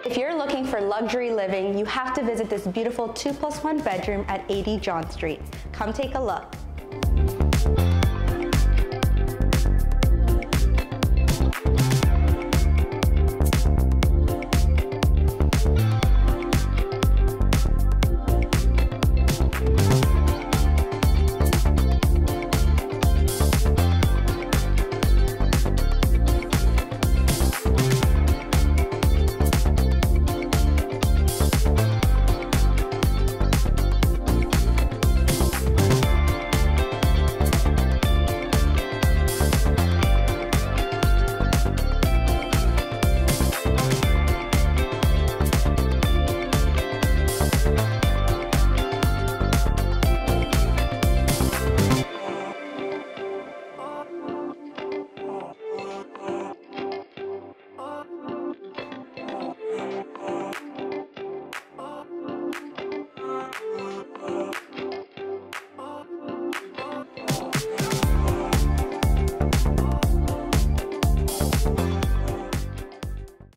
If you're looking for luxury living, you have to visit this beautiful 2+1 bedroom at 80 John Street. Come take a look.